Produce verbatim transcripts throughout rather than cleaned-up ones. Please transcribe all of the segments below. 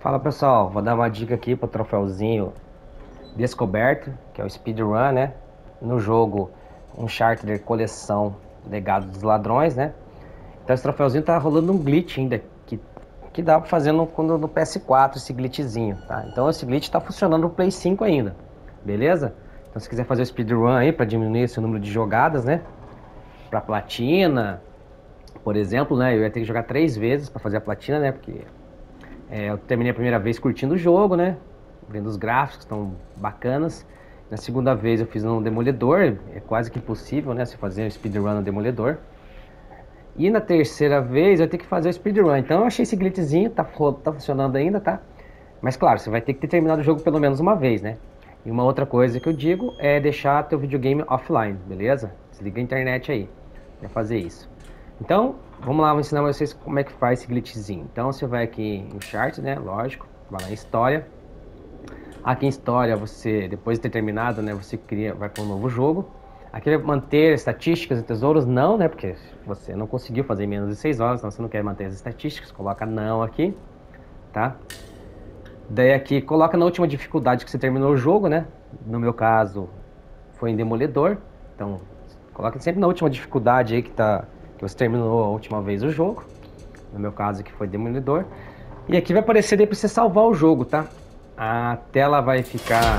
Fala pessoal, vou dar uma dica aqui para o troféuzinho descoberto, que é o speedrun, né? No jogo Uncharted Coleção Legado dos Ladrões, né? Então esse troféuzinho tá rolando um glitch ainda, que, que dá pra fazer no, quando, no P S quatro esse glitchzinho, tá? Então esse glitch tá funcionando no Play cinco ainda, beleza? Então se quiser fazer o speedrun aí para diminuir esse número de jogadas, né? Pra platina, por exemplo, né? Eu ia ter que jogar três vezes para fazer a platina, né? Porque É, eu terminei a primeira vez curtindo o jogo, né? Vendo os gráficos, estão bacanas. Na segunda vez eu fiz no Demolidor, é quase que impossível, né? Você fazer um speedrun no Demolidor. E na terceira vez eu tenho que fazer o speedrun. Então eu achei esse glitchzinho, tá, tá funcionando ainda, tá? Mas claro, você vai ter que ter terminado o jogo pelo menos uma vez, né? E uma outra coisa que eu digo é deixar teu videogame offline, beleza? Desliga a internet aí pra fazer isso. Então, vamos lá, vou ensinar vocês como é que faz esse glitchzinho. Então você vai aqui em Chart, né? Lógico, vai lá em História. Aqui em História, você, depois de ter terminado, né? Você cria, vai para um novo jogo. Aqui vai manter estatísticas e tesouros, não, né? Porque você não conseguiu fazer em menos de seis horas, então você não quer manter as estatísticas, coloca não aqui, tá? Daí aqui, coloca na última dificuldade que você terminou o jogo, né? No meu caso, foi em Demolidor. Então, coloca sempre na última dificuldade aí que tá... que você terminou a última vez o jogo. No meu caso aqui foi Demolidor. E aqui vai aparecer daí para você salvar o jogo, tá? A tela vai ficar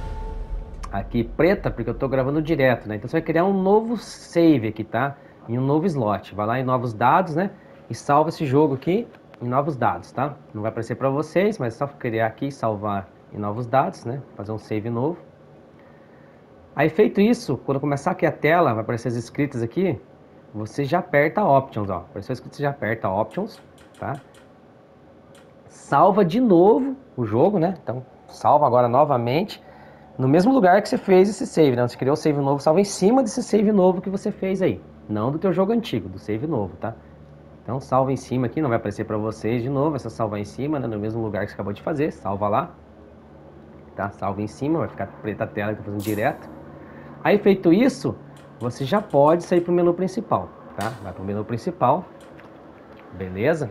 aqui preta porque eu tô gravando direto, né? Então você vai criar um novo save aqui, tá? Em um novo slot. Vai lá em novos dados, né? E salva esse jogo aqui em novos dados, tá? Não vai aparecer para vocês, mas é só criar aqui e salvar em novos dados, né? Fazer um save novo. Aí feito isso, quando começar aqui a tela, vai aparecer as escritas aqui. Você já aperta Options, ó. Apareceu escrito, você já aperta Options, tá? Salva de novo o jogo, né? Então, salva agora novamente no mesmo lugar que você fez esse save, né? Você criou o save novo, salva em cima desse save novo que você fez aí. Não do teu jogo antigo, do save novo, tá? Então, salva em cima aqui, não vai aparecer pra vocês de novo, é só salvar em cima, né? No mesmo lugar que você acabou de fazer, salva lá. Tá? Salva em cima, vai ficar preta a tela que eu tô fazendo direto. Aí, feito isso, você já pode sair para o menu principal, tá? Vai para o menu principal, beleza?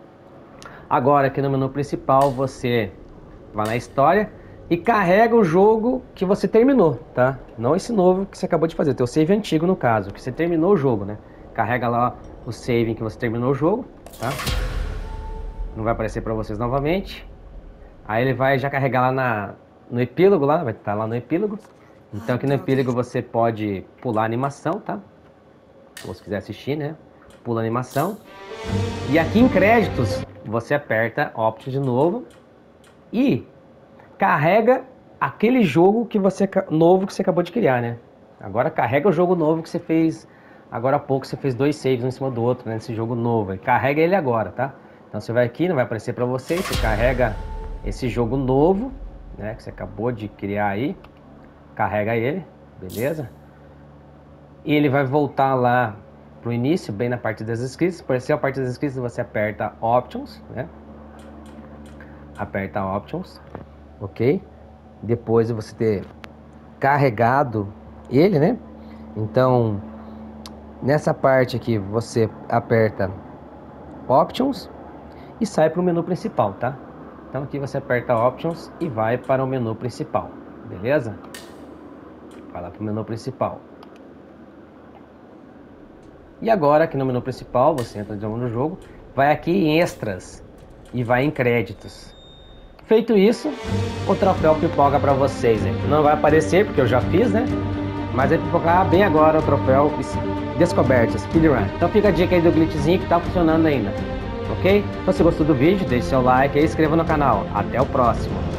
Agora aqui no menu principal você vai na história e carrega o jogo que você terminou, tá? Não esse novo que você acabou de fazer, teu save antigo no caso, que você terminou o jogo, né? Carrega lá o save em que você terminou o jogo, tá? Não vai aparecer para vocês novamente. Aí ele vai já carregar lá na, no epílogo, lá, vai estar lá no epílogo. Então aqui no epílogo você pode pular a animação, tá? Ou se quiser assistir, né? Pula a animação. E aqui em créditos, você aperta Option de novo. E carrega aquele jogo que você, novo que você acabou de criar, né? Agora carrega o jogo novo que você fez. Agora há pouco você fez dois saves um em cima do outro, né? Nesse jogo novo. E carrega ele agora, tá? Então você vai aqui, não vai aparecer pra você. Você carrega esse jogo novo, né? Que você acabou de criar aí. Carrega ele, beleza? E ele vai voltar lá pro início, bem na parte das escritas. Apareceu a parte das escritas, você aperta Options, né? Aperta Options, ok? Depois de você ter carregado ele, né? Então, nessa parte aqui, você aperta Options e sai para o menu principal, tá? Então aqui você aperta Options e vai para o menu principal, beleza? Vai lá para o menu principal. E agora aqui no menu principal, você entra de novo no jogo, vai aqui em extras e vai em créditos. Feito isso, o troféu pipoca para vocês, hein? Não vai aparecer porque eu já fiz, né? Mas vai pipocar bem agora o troféu descoberto, speedrun. Então fica a dica aí do glitchzinho que tá funcionando ainda, ok? Então se gostou do vídeo, deixe seu like e inscreva no canal. Até o próximo.